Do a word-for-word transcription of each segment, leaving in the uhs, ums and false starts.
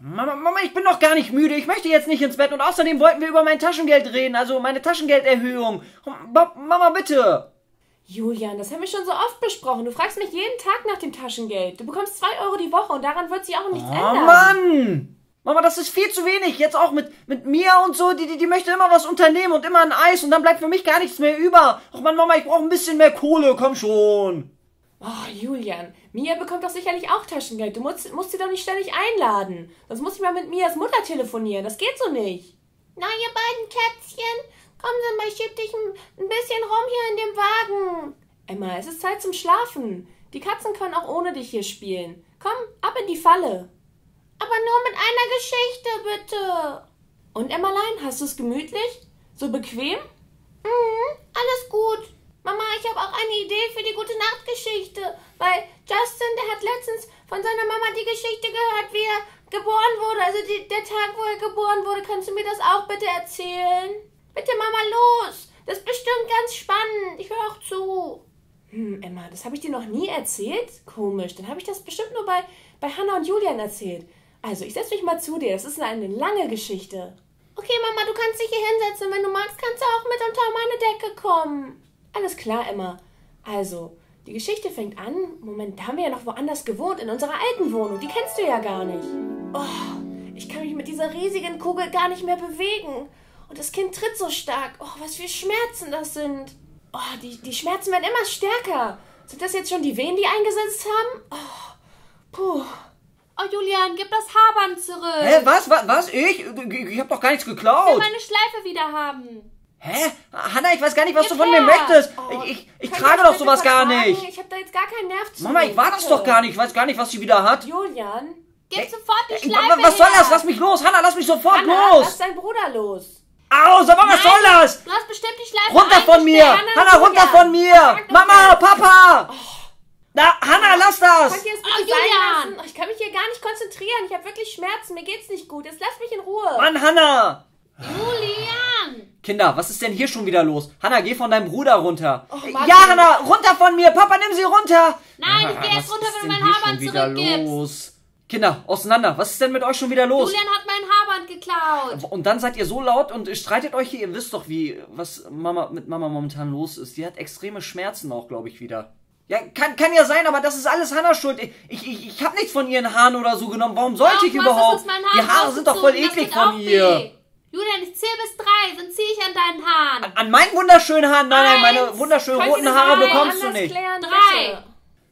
Mama, Mama, ich bin noch gar nicht müde. Ich möchte jetzt nicht ins Bett. Und außerdem wollten wir über mein Taschengeld reden. Also meine Taschengelderhöhung. Mama, bitte. Julian, das haben wir schon so oft besprochen. Du fragst mich jeden Tag nach dem Taschengeld. Du bekommst zwei Euro die Woche und daran wird sich auch nichts oh, ändern. Oh Mann! Mama, das ist viel zu wenig. Jetzt auch mit, mit Mia und so. Die, die, die möchte immer was unternehmen und immer ein Eis. Und dann bleibt für mich gar nichts mehr über. Ach Mann, Mama, ich brauche ein bisschen mehr Kohle. Komm schon. Oh, Julian, Mia bekommt doch sicherlich auch Taschengeld. Du musst, musst sie doch nicht ständig einladen. Sonst muss ich mal mit Mias Mutter telefonieren. Das geht so nicht. Na, ihr beiden Kätzchen, kommen Sie mal, schieb dich ein, ein bisschen rum hier in dem Wagen. Emma, es ist Zeit zum Schlafen. Die Katzen können auch ohne dich hier spielen. Komm, ab in die Falle. Aber nur mit einer Geschichte, bitte. Und Emmerlein, hast du es gemütlich? So bequem? Mhm, alles gut. Mama, ich habe auch eine Idee für die Gute-Nacht-Geschichte, weil Justin, der hat letztens von seiner Mama die Geschichte gehört, wie er geboren wurde, also die, der Tag, wo er geboren wurde. Kannst du mir das auch bitte erzählen? Bitte, Mama, los! Das ist bestimmt ganz spannend. Ich höre auch zu. Hm, Emma, das habe ich dir noch nie erzählt? Komisch, dann habe ich das bestimmt nur bei, bei Hannah und Julian erzählt. Also, ich setze mich mal zu dir, das ist eine lange Geschichte. Okay, Mama, du kannst dich hier hinsetzen. Wenn du magst, kannst du auch mit unter meine Decke kommen. Alles klar, Emma. Also, die Geschichte fängt an. Moment, da haben wir ja noch woanders gewohnt, in unserer alten Wohnung. Die kennst du ja gar nicht. Oh, ich kann mich mit dieser riesigen Kugel gar nicht mehr bewegen. Und das Kind tritt so stark. Oh, was für Schmerzen das sind. Oh, die, die Schmerzen werden immer stärker. Sind das jetzt schon die Wehen, die eingesetzt haben? Oh, puh. Oh, Julian, gib das Haarband zurück. Hä, was, was, was? Ich? Ich, ich hab doch gar nichts geklaut. Ich will meine Schleife wieder haben. Hä? Hanna, ich weiß gar nicht, was Gib du von her. mir möchtest. Oh, ich ich, ich könnt trage ihr das doch sowas bitte gar vertragen? nicht. Ich habe da jetzt gar keinen Nerv zu. Mama, ich war das doch gar nicht. Ich weiß gar nicht, was sie wieder hat. Julian? Gib Ey, sofort die ey, Schleife was soll her. das? Lass mich los. Hanna, lass mich sofort Hanna, los. lass deinen Bruder los. Au, sag mal, was soll das? Du hast bestimmt die Schleife Runter von mir. eingestellt. Hanna, runter Julian. von mir. Sag doch Mama, jetzt. Papa. Na, Hanna, lass das. Könnt ihr es bitte Oh, sein Julian. lassen? Ich kann mich hier gar nicht konzentrieren. Ich habe wirklich Schmerzen. Mir geht's nicht gut. Jetzt lass mich in Ruhe. Mann, Hanna. Julian. Kinder, was ist denn hier schon wieder los? Hanna, geh von deinem Bruder runter. Oh, Äh, Martin. ja, Hanna, runter von mir. Papa, nimm sie runter. Nein, ich gehe Ah, jetzt was runter, ist wenn denn du mein hier schon Haarband wieder zurückgibst. los? Kinder, auseinander. Was ist denn mit euch schon wieder los? Julian hat mein Haarband geklaut. Und dann seid ihr so laut und streitet euch hier. Ihr wisst doch, wie was Mama mit Mama momentan los ist. Die hat extreme Schmerzen auch, glaube ich, wieder. Ja, kann, kann ja sein, aber das ist alles Hannas Schuld. Ich, ich, ich habe nichts von ihren Haaren oder so genommen. Warum sollte Doch, ich du hast überhaupt? es aus meinen Die Haaren Haare sind doch voll rausgezogen, das eklig tut von auch ihr. weh. Julian, ich zähle bis drei, sonst ziehe ich an deinen Haaren. An, an meinen wunderschönen Haaren? Nein, nein, meine Eins. wunderschönen Könnt ihr roten das Haare mal bekommst du anders nicht. Klären, Drei. bitte?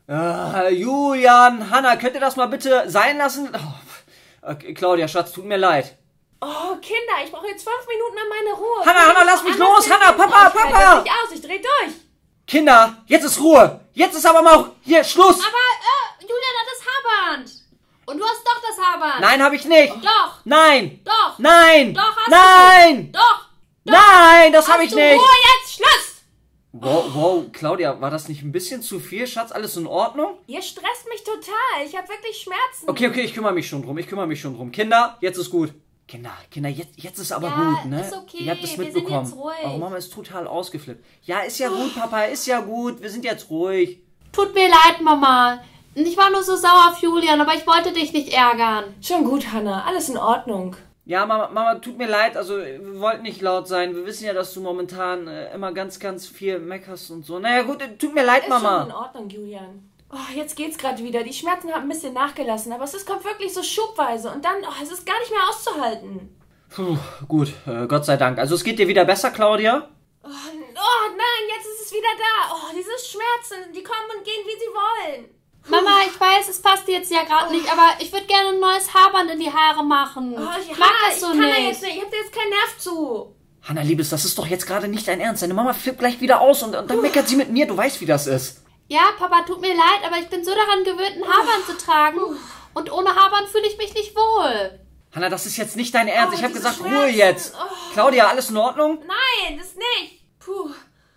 Ah, Julian, Hanna, könnt ihr das mal bitte sein lassen? Oh, okay, Claudia, Schatz, tut mir leid. Oh, Kinder, ich brauche jetzt fünf Minuten an meine Ruhe. Hanna, Hanna, lass mich los. Hanna, Papa, Ich halte Papa. das nicht aus, ich dreh durch. Kinder, jetzt ist Ruhe. Jetzt ist aber mal auch hier Schluss. Aber, äh, Julian hat das Haarband. Und du hast doch das Haarband. Nein, habe ich nicht. Doch. Nein. Doch. Nein. Doch, hast Nein. du. Doch. Nein, das Hast habe ich du nicht. Ruhe jetzt, Schluss. Wow, wow, Claudia, war das nicht ein bisschen zu viel, Schatz? Alles in Ordnung? Ihr stresst mich total. Ich habe wirklich Schmerzen. Okay, okay, ich kümmere mich schon drum. Ich kümmere mich schon drum. Kinder, jetzt ist gut. Kinder, Kinder, jetzt, jetzt ist aber Ja, gut, ne? ist okay. Ihr habt es Wir sind mitbekommen. jetzt ruhig. Eure Mama ist total ausgeflippt. Ja, ist ja gut, Papa, ist ja gut. Wir sind jetzt ruhig. Tut mir leid, Mama. Ich war nur so sauer auf Julian, aber ich wollte dich nicht ärgern. Schon gut, Hannah. Alles in Ordnung. Ja, Mama, Mama, tut mir leid, also wir wollten nicht laut sein. Wir wissen ja, dass du momentan äh, immer ganz, ganz viel meckerst und so. Naja, gut, äh, tut mir leid, Ist schon in Mama. Ordnung, Julian. Oh, jetzt geht's gerade wieder. Die Schmerzen haben ein bisschen nachgelassen, aber es ist, kommt wirklich so schubweise und dann, oh, es ist gar nicht mehr auszuhalten. Puh, gut, äh, Gott sei Dank. Also es geht dir wieder besser, Claudia? Oh, oh nein, jetzt ist es wieder da. Oh, diese Schmerzen, die kommen und gehen, wie sie wollen. Mama, ich weiß, es passt dir jetzt ja gerade nicht, aber ich würde gerne ein neues Haarband in die Haare machen. Oh, ich, ich mag Hannah, das so ich kann da nicht. jetzt nicht. Ich hab da jetzt keinen Nerv zu. Hanna, Liebes, das ist doch jetzt gerade nicht dein Ernst. Deine Mama flippt gleich wieder aus und, und dann meckert sie mit mir. Du weißt, wie das ist. Ja, Papa, tut mir leid, aber ich bin so daran gewöhnt, ein Haarband zu tragen. Und ohne Haarband fühle ich mich nicht wohl. Hanna, das ist jetzt nicht dein Ernst. Oh, ich habe diese gesagt, Ruhe Schmerzen. jetzt. Oh. Claudia, alles in Ordnung? Nein, das nicht. Puh.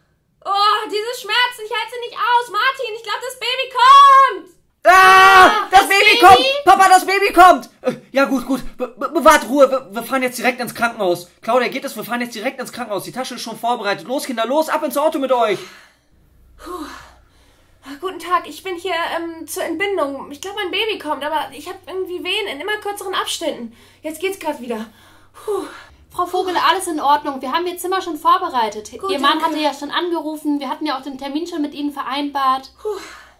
Oh, diese Schmerzen, ich halte sie nicht aus. Martin, ich glaube, das Baby kommt. Ah, das, das Baby, Baby? kommt! Papa, das Baby kommt! Äh, ja, gut, gut. Be be bewahrt Ruhe. Wir, wir fahren jetzt direkt ins Krankenhaus. Claudia, geht es? Wir fahren jetzt direkt ins Krankenhaus. Die Tasche ist schon vorbereitet. Los, Kinder, los, ab ins Auto mit euch. Guten Tag, ich bin hier ähm, zur Entbindung. Ich glaube, mein Baby kommt, aber ich habe irgendwie Wehen in immer kürzeren Abständen. Jetzt geht's gerade wieder. Puh. Frau Vogel, alles in Ordnung. Wir haben Ihr Zimmer schon vorbereitet. Gut, Ihr Mann danke. hatte ja schon angerufen. Wir hatten ja auch den Termin schon mit Ihnen vereinbart. Puh.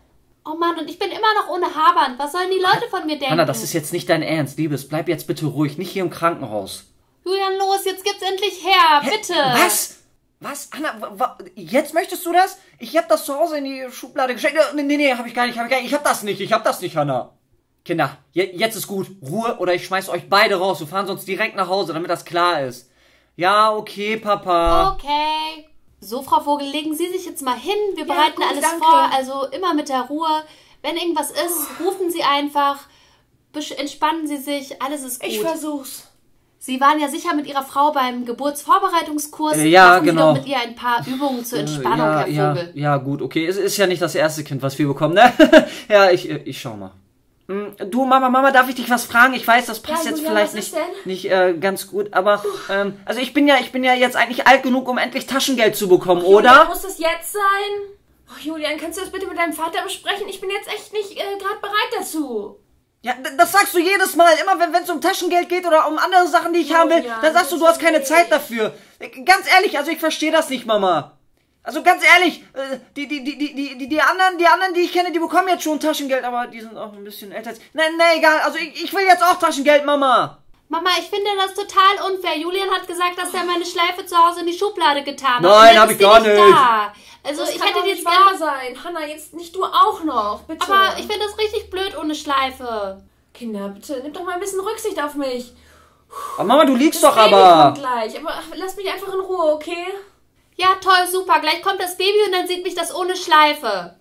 Oh Mann, und ich bin immer noch ohne Haarband. Was sollen die Leute von mir denken? Hanna, das ist jetzt nicht dein Ernst, Liebes. Bleib jetzt bitte ruhig, nicht hier im Krankenhaus. Julian, los, jetzt gibt's endlich her, Hä? bitte. Was? Was? Hanna, wa- wa- jetzt möchtest du das? Ich hab das zu Hause in die Schublade gesteckt. Nee, nee, nee, hab ich gar nicht, hab ich gar nicht. Ich hab das nicht, ich hab das nicht, Hanna. Kinder, je, jetzt ist gut. Ruhe oder ich schmeiß euch beide raus. Wir fahren sonst direkt nach Hause, damit das klar ist. Ja, okay, Papa. Okay. So, Frau Vogel, legen Sie sich jetzt mal hin. Wir Ja, bereiten gut, alles danke. vor. Also immer mit der Ruhe. Wenn irgendwas ist, rufen Sie einfach. Besch- Entspannen Sie sich. Alles ist gut. Ich versuch's. Sie waren ja sicher mit Ihrer Frau beim Geburtsvorbereitungskurs. Äh, ja, Machen genau. Sie doch mit ihr ein paar Übungen zur Entspannung, ja, Herr ja, Vogel. ja, gut, okay. Es ist ja nicht das erste Kind, was wir bekommen, ne? Ja, ich, ich schau mal. Hm, Du, Mama, Mama, darf ich dich was fragen? Ich weiß, das passt Ja, jetzt Julian, vielleicht was ist nicht, denn? nicht äh, ganz gut, aber ähm, also ich bin ja, ich bin ja jetzt eigentlich alt genug, um endlich Taschengeld zu bekommen, Julian, oder? muss das jetzt sein? Oh, Julian, kannst du das bitte mit deinem Vater besprechen? Ich bin jetzt echt nicht äh, gerade bereit dazu. Ja, d- das sagst du jedes Mal, immer wenn es um Taschengeld geht oder um andere Sachen, die ich haben will, Julian, dann sagst du, du bitte hast keine nicht. Zeit dafür. Äh, Ganz ehrlich, also ich verstehe das nicht, Mama. Also ganz ehrlich, äh, die, die, die, die, die, die, die anderen, die anderen, die ich kenne, die bekommen jetzt schon Taschengeld, aber die sind auch ein bisschen älter als... Nein, nein, egal, also ich, ich will jetzt auch Taschengeld, Mama. Mama, ich finde das total unfair. Julian hat gesagt, dass er meine Schleife zu Hause in die Schublade getan hat. Nein, Und jetzt hab ist ich die gar nicht nicht. Da. Also Das ich kann hätte doch die nicht jetzt wahr gerne... sein. Hanna, jetzt nicht du auch noch, bitte. Aber ich finde das richtig blöd ohne Schleife. Kinder, bitte, nimm doch mal ein bisschen Rücksicht auf mich. Aber Mama, du liegst Das doch Baby aber. kommt gleich, aber ach, lass mich einfach in Ruhe, okay? Ja, toll, super. Gleich kommt das Baby und dann sieht mich das ohne Schleife.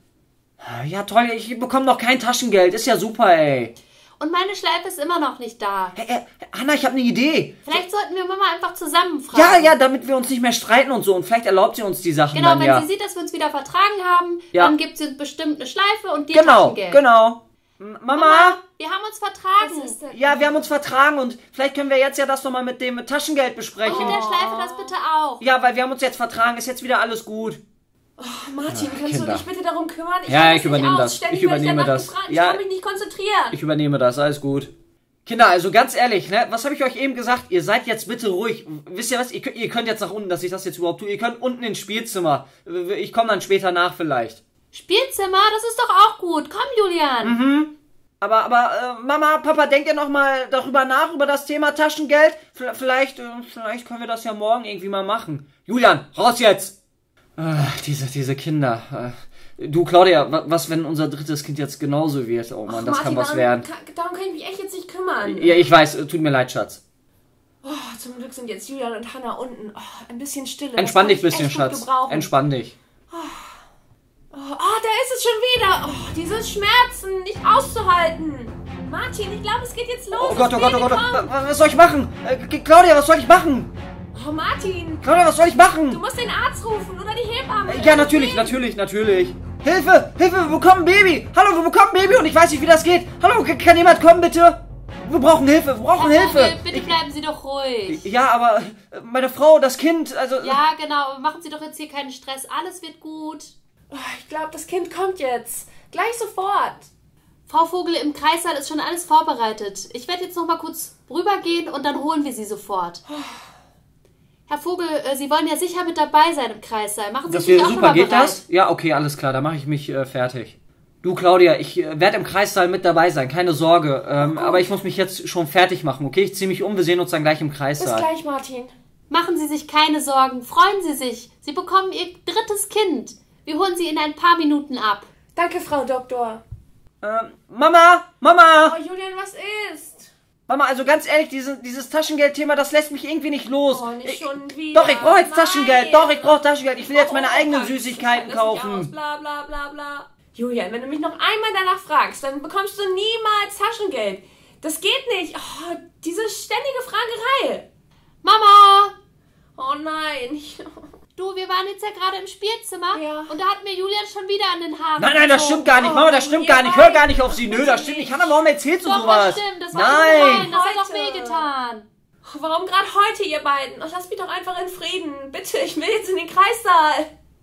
Ja, toll, ich bekomme noch kein Taschengeld, ist ja super, ey. Und meine Schleife ist immer noch nicht da. Hey, äh, Hanna, ich habe eine Idee. Vielleicht sollten wir Mama einfach zusammen fragen. Ja, ja, damit wir uns nicht mehr streiten und so. Und vielleicht erlaubt sie uns die Sachen Genau, dann, wenn ja. sie sieht, dass wir uns wieder vertragen haben, Ja. dann gibt sie uns bestimmt eine Schleife und dir Genau, Taschengeld. genau. M- Mama? Mama, wir haben uns vertragen. Was ist denn? Ja, wir haben uns vertragen und vielleicht können wir jetzt ja das nochmal mit dem Taschengeld besprechen. Und mit der Schleife das bitte auch. Ja, weil wir haben uns jetzt vertragen, ist jetzt wieder alles gut. Oh, Martin, kannst Kinder. du dich bitte darum kümmern? Ich Ja, halte ich das nicht übernehme aus. das. Ständig Ich werde übernehme danach das. gefragt. Ja. Ich kann mich nicht konzentrieren. Ich übernehme das, alles gut. Kinder, also ganz ehrlich, ne, was habe ich euch eben gesagt? Ihr seid jetzt bitte ruhig. Wisst ihr was? Ihr könnt, ihr könnt jetzt nach unten, dass ich das jetzt überhaupt tue. Ihr könnt unten ins Spielzimmer. Ich komme dann später nach vielleicht. Spielzimmer, das ist doch auch gut. Komm, Julian. Mhm. Aber, aber, äh, Mama, Papa, denkt ihr nochmal darüber nach, über das Thema Taschengeld? V vielleicht, äh, vielleicht können wir das ja morgen irgendwie mal machen. Julian, raus jetzt! Äh, diese, diese Kinder. Äh, du, Claudia, wa was, wenn unser drittes Kind jetzt genauso wird? Oh Mann, das Martin, kann was darum, werden. Kann, darum kann ich mich echt jetzt nicht kümmern. Ja, ich weiß, äh, tut mir leid, Schatz. Oh, zum Glück sind jetzt Julian und Hanna unten. Oh, ein bisschen Stille. Entspann das dich kann ein ich bisschen, echt gut Schatz. gebrauchen. Entspann dich. Oh, ah, da ist es schon wieder. Oh, diese Schmerzen, nicht auszuhalten. Martin, ich glaube, es geht jetzt los. Oh Gott, oh Das Gott, oh Baby Gott, kommt. wa- was soll ich machen? Äh, Claudia, was soll ich machen? Oh, Martin, Claudia, was soll ich machen? du musst den Arzt rufen oder die Hebamme. Ja, natürlich, natürlich, natürlich. Hilfe, Hilfe, wir bekommen ein Baby. Hallo, wir bekommen ein Baby und ich weiß nicht, wie das geht. Hallo, k- kann jemand kommen, bitte? Wir brauchen Hilfe, wir brauchen Herr Hilfe. Vogel, bitte bleiben Sie doch ruhig. Ja, aber äh, meine Frau, das Kind, also... Ja, genau. Machen Sie doch jetzt hier keinen Stress. Alles wird gut. Oh, ich glaube, das Kind kommt jetzt. Gleich sofort. Frau Vogel, im Kreissaal ist schon alles vorbereitet. Ich werde jetzt noch mal kurz rübergehen und dann holen wir Sie sofort. Herr Vogel, äh, Sie wollen ja sicher mit dabei sein im Kreissaal. Machen Sie Das sich wäre auch super, schon mal geht bereit. das? Ja, okay, alles klar, da mache ich mich äh, fertig. Du, Claudia, ich äh, werde im Kreissaal mit dabei sein, keine Sorge. Ähm, aber ich muss mich jetzt schon fertig machen, okay? Ich ziehe mich um, wir sehen uns dann gleich im Bis Kreissaal. gleich, Martin. Machen Sie sich keine Sorgen. Freuen Sie sich. Sie bekommen Ihr drittes Kind. Wir holen Sie in ein paar Minuten ab. Danke, Frau Doktor. Ähm, Mama, Mama, Oh, Julian, was ist? Mama, also ganz ehrlich, diese, dieses Taschengeldthema, das lässt mich irgendwie nicht los. Oh, nicht ich, schon wieder. Doch, ich brauche jetzt Nein. Taschengeld. Doch, ich brauche Taschengeld. Ich will jetzt meine Oh, eigenen das Süßigkeiten hält das nicht aus. kaufen. Bla, bla, bla, bla. Julian, wenn du mich noch einmal danach fragst, dann bekommst du niemals Taschengeld. Das geht nicht. Oh, diese ständige Fragerei. Mama! Oh nein. Du, wir waren jetzt ja gerade im Spielzimmer Ja. und da hat mir Julian schon wieder an den Haaren Nein, nein, das gezogen. stimmt gar nicht. Oh, Mama, das stimmt ihr gar nicht. beiden. Hör gar nicht auf sie. Nö, das stimmt nicht. Hanna, warum erzählst du Doch, sowas? das stimmt. Das war nicht Nein. gemein. Das hat doch Heute. wehgetan. Warum gerade heute, ihr beiden? Oh, lasst mich doch einfach in Frieden. Bitte, ich will jetzt in den Kreissaal.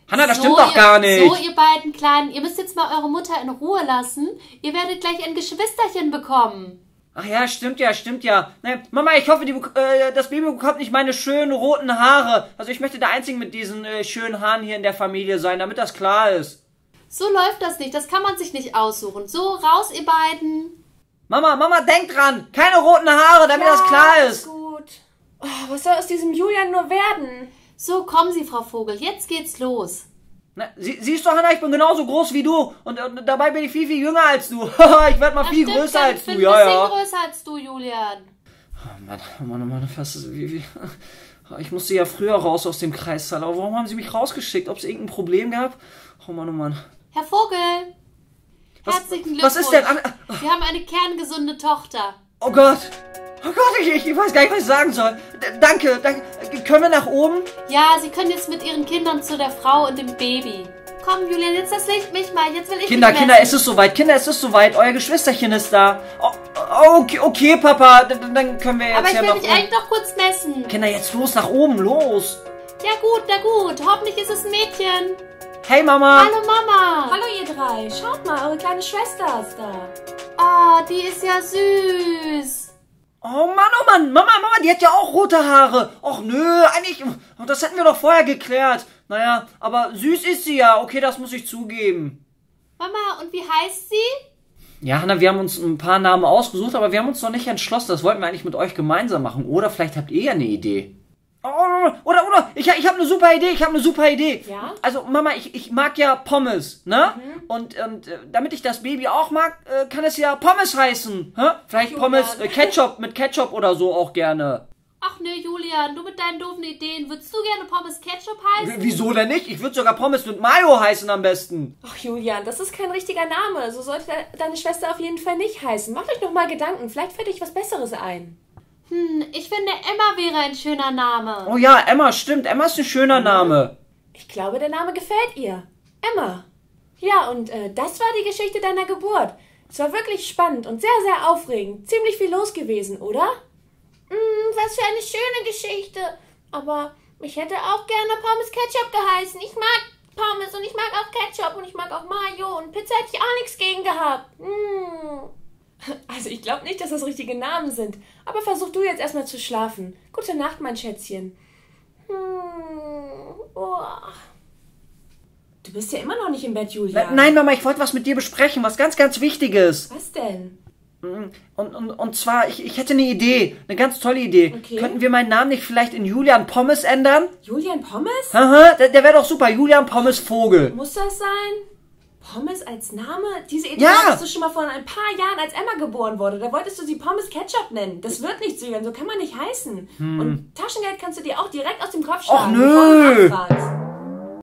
Hanna, das So, stimmt doch ihr, gar nicht. So, ihr beiden Kleinen, ihr müsst jetzt mal eure Mutter in Ruhe lassen. Ihr werdet gleich ein Geschwisterchen bekommen. Ach ja, stimmt ja, stimmt ja. Ne, Mama, ich hoffe, die, äh, das Baby bekommt nicht meine schönen roten Haare. Also ich möchte der Einzige mit diesen äh, schönen Haaren hier in der Familie sein, damit das klar ist. So läuft das nicht, das kann man sich nicht aussuchen. So, raus, ihr beiden. Mama, Mama, denk dran! Keine roten Haare, damit das klar ist. Gut. Oh, was soll aus diesem Julian nur werden? So, kommen Sie, Frau Vogel, jetzt geht's los. Na, sie, siehst du, Hanna, ich bin genauso groß wie du. Und, und dabei bin ich viel, viel jünger als du. Ich werde mal Das viel stimmt, größer ja, als ich du. bin Ja, ein bisschen ja. größer als du, Julian. Oh Mann, oh Mann, oh Mann, was ist, wie, wie, ich musste ja früher raus aus dem Kreissaal, aber warum haben sie mich rausgeschickt? Ob es irgendein Problem gab? Oh Mann, oh Mann. Herr Vogel, Was- herzlichen Glückwunsch. was ist denn an- Sie haben eine kerngesunde Tochter. Oh Gott. Oh Gott, ich, ich weiß gar nicht, was ich sagen soll. D danke, danke. Können wir nach oben? Ja, Sie können jetzt mit Ihren Kindern zu der Frau und dem Baby. Komm, Julian, jetzt das Licht mich mal. Jetzt will ich Kinder, mich Kinder, messen. es ist soweit. Kinder, es ist soweit. Euer Geschwisterchen ist da. Oh, oh, okay, okay, Papa. D dann können wir jetzt Aber ich ja will nach mich oben. eigentlich noch kurz messen. Kinder, jetzt los, nach oben, los. Ja gut, na gut. Hoffentlich ist es ein Mädchen. Hey, Mama. Hallo Mama. Hallo ihr drei, schaut mal, eure kleine Schwester ist da. Oh, die ist ja süß. Oh Mann, oh Mann. Mama, Mama, die hat ja auch rote Haare. Och nö, eigentlich, oh, das hätten wir doch vorher geklärt. Naja, aber süß ist sie ja. Okay, das muss ich zugeben. Mama, und wie heißt sie? Ja, Hanna, wir haben uns ein paar Namen ausgesucht, aber wir haben uns noch nicht entschlossen. Das wollten wir eigentlich mit euch gemeinsam machen. Oder vielleicht habt ihr ja eine Idee. Oh, oder, oder, ich, ich habe eine super Idee, ich habe eine super Idee. Ja? Also, Mama, ich, ich mag ja Pommes, ne? Und, und äh, damit ich das Baby auch mag, äh, kann es ja Pommes heißen. Hä? Vielleicht Julian. Pommes, äh, Ketchup, mit Ketchup oder so auch gerne. Ach ne, Julian, du mit deinen doofen Ideen. Würdest du gerne Pommes Ketchup heißen? W- Wieso denn nicht? Ich würde sogar Pommes mit Mayo heißen am besten. Ach Julian, das ist kein richtiger Name. So sollte de- deine Schwester auf jeden Fall nicht heißen. Macht euch noch mal Gedanken, vielleicht fällt euch was Besseres ein. Hm, ich finde, Emma wäre ein schöner Name. Oh ja, Emma, stimmt. Emma ist ein schöner Name. Ich glaube, der Name gefällt ihr. Emma. Ja, und äh, das war die Geschichte deiner Geburt. Es war wirklich spannend und sehr, sehr aufregend. Ziemlich viel los gewesen, oder? Mm, was für eine schöne Geschichte. Aber ich hätte auch gerne Pommes Ketchup geheißen. Ich mag Pommes und ich mag auch Ketchup und ich mag auch Mayo und Pizza hätte ich auch nichts gegen gehabt. Mm. Also ich glaube nicht, dass das richtige Namen sind. Aber versuch du jetzt erstmal zu schlafen. Gute Nacht, mein Schätzchen. Hm. Oh. Du bist ja immer noch nicht im Bett, Julian. Nein, Mama, ich wollte was mit dir besprechen, was ganz, ganz Wichtiges. Was denn? Und, und, und zwar, ich, ich hätte eine Idee, eine ganz tolle Idee. Okay. Könnten wir meinen Namen nicht vielleicht in Julian Pommes ändern? Julian Pommes? Haha, der, der wäre doch super, Julian Pommes Vogel. Muss das sein? Pommes als Name? Diese Idee Ja. hattest du schon mal vor ein paar Jahren, als Emma geboren wurde. Da wolltest du sie Pommes Ketchup nennen. Das wird nicht, Julian, so kann man nicht heißen. Und Taschengeld kannst du dir auch direkt aus dem Kopf schlagen, Och, nö. bevor du nachfragst.